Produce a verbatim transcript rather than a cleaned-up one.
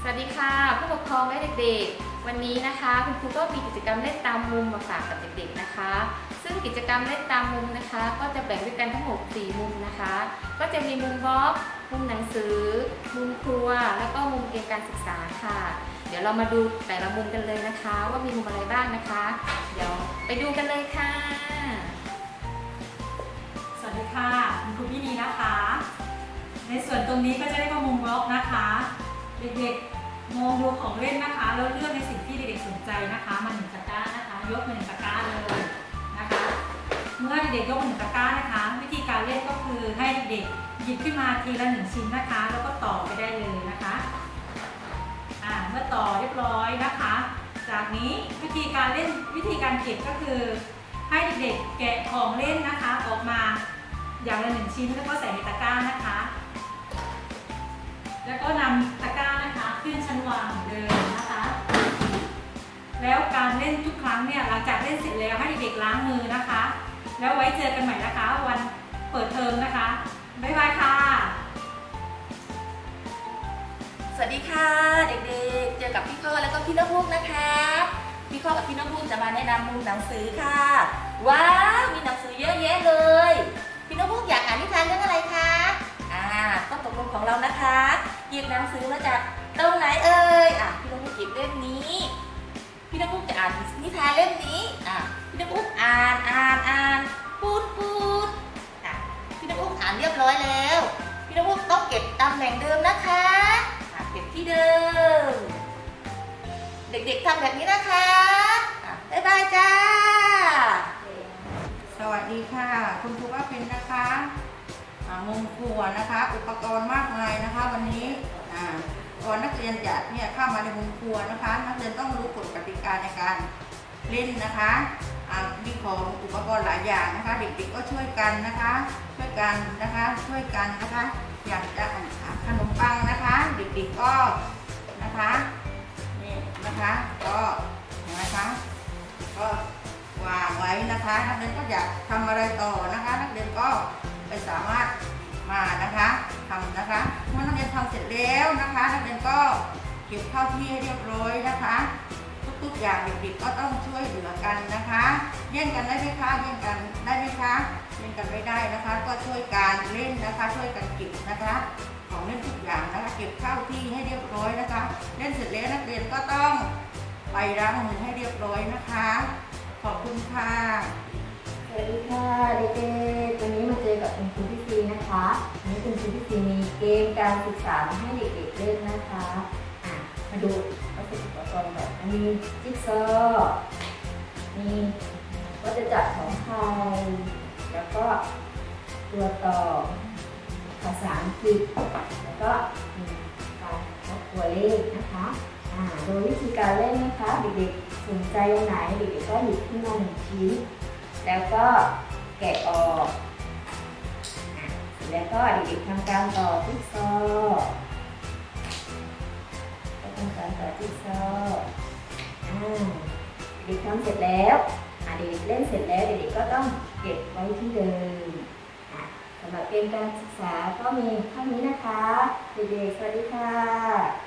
สวัสดีค่ะผู้ปกครองและเด็กๆวันนี้นะคะคุณครูก็มีกิจกรรมเล่นตามมุมมาฝากกับเด็กๆนะคะซึ่งกิจกรรมเล่นตามมุมนะคะก็จะแบ่งด้วยกันทั้งหมดสี่มุมนะคะก็จะมีมุมบล็อกมุมหนังสือมุมครัวแล้วก็มุมเกมการศึกษาค่ะเดี๋ยวเรามาดูแต่ละมุมกันเลยนะคะว่ามีมุมอะไรบ้างนะคะเดี๋ยวไปดูกันเลยค่ะสวัสดีค่ะคุณครูพี่นีนะคะในส่วนตรงนี้ก็จะเรียกว่ามุมบล็อกนะคะเด็กๆมองดูของเล่นนะคะแล้วเลือกในสิ่งที่เด็กๆสนใจนะคะมาหนึ่งตะกร้านะคะยกมาหนึ่งตะกร้าเลยนะคะเมื่อเด็กๆยกมาหนึ่งตะกร้านะคะวิธีการเล่นก็คือให้เด็กๆหยิบขึ้นมาทีละหนึ่งชิ้นนะคะแล้วก็ต่อไปได้เลยนะคะอ่าเมื่อต่อเรียบร้อยนะคะจากนี้วิธีการเล่นวิธีการเก็บก็คือให้เด็กๆแกะของเล่นนะคะออกมาอย่างละหนึ่งชิ้นแล้วก็ใส่ในตะกร้านะคะแล้วก็นำตะกร้านะคะขึ้นชั้นวางเหมือนเดิมนะคะแล้วการเล่นทุกครั้งเนี่ยหลังจากเล่นเสร็จแล้วให้เด็กๆล้างมือนะคะแล้วไว้เจอกันใหม่นะคะวันเปิดเทอมนะคะบ๊ายบายค่ะสวัสดีค่ะเด็กๆเจอกับพี่ข้อแล้วก็พี่น้ำพุนะคะพี่ข้อกับพี่น้ำพุจะมาแนะนำมุมหนังสือค่ะว้าวมีหนังสือเยอะแยะเลยพี่น้ำพุอยากอ่านนิทานเรื่องอะไรคะอ่าต้องตกลงของเรานะคะหยิบหนังสือมาจากตรงไหนเอ่ยอ่ะพี่น้ำพุหยิบเล่มนี้พี่น้ำพุจะอ่านนิทานเล่มนี้อ่ะพี่น้ำพุอ่านอ่านอ่านพูดพูดอ่ะพี่น้ำพุอ่านเรียบร้อยแล้วพี่น้ำพุต้องเก็บตำแหน่งเดิมนะคะเก็บที่เดิมเด็กๆทำแบบนี้นะคะบ๊ายบายจ้าสวัสดีค่ะคุณครูป้าเป็นนะคะมุมครัวนะคะอุปกรณ์มากมายนะคะวันนี้ก่อนนักเรียนจะเนี่ยเข้ามาในมุมครัวนะคะนักเรียนต้องรู้กฎกติกาในการเล่นนะคะมีของอุปกรณ์หลายอย่างนะคะเด็กๆก็ช่วยกันนะคะช่วยกันนะคะช่วยกันนะคะอยากจะขนมปังนะคะเด็กๆก็นะคะนี่นะคะก็นะคะก็วางไว้นะคะนักเรียนก็อยากทำอะไรต่อนะคะนักเรียนก็ไปสามารถมานะคะทำนะคะเมื่อนักเรียนทำเสร็จแล้วนะคะนักเรียนก็เก็บเข้าที่ให้เรียบร้อยนะคะทุกๆอย่างเด็กๆก็ต้องช่วยเหลือกันนะคะแย่งกันได้ไหมคะแย่งกันได้ไหมคะแย่งกันไม่ได้นะคะก็ช่วยกันเล่นนะคะช่วยกันเก็บนะคะของเล่นทุกอย่างนะคะเก็บเข้าที่ให้เรียบร้อยนะคะเล่นเสร็จแล้วนักเรียนก็ต้องไปล้างมือให้เรียบร้อยนะคะขอบคุณค่ะสวัสดีค่ะเด็กๆวันนี้มาเจอกับคุณครูพี่ซีนะคะวันนี้คุณครูพี่ซีมีเกมการศึกษามาให้เด็กๆเล่นนะคะอ่ะมาดูวัสดุอุปกรณ์แบบมีจิ๊กซอว์มีวัฏจักรของไทยแล้วก็ตัวต่อภาษาอังกฤษแล้วก็มีการทบตัวเลขนะคะอ่าโดยวิธีการเล่นนะคะเด็กๆสนใจตรงไหนเด็กๆก็หยิบขึ้นมาหนึ่งชิ้นแล้วก็แกะออกแล้วก็เด็กๆทำการต่อจิ๊กซอว์ก็ทำการต่อจิ๊กซอว์เด็กทำเสร็จแล้วเด็กเล่นเสร็จแล้วเด็กๆก็ต้องเก็บไว้ที่เดิมสำหรับเกมการศึกษาก็มีเท่านี้นะคะเด็กๆสวัสดีค่ะ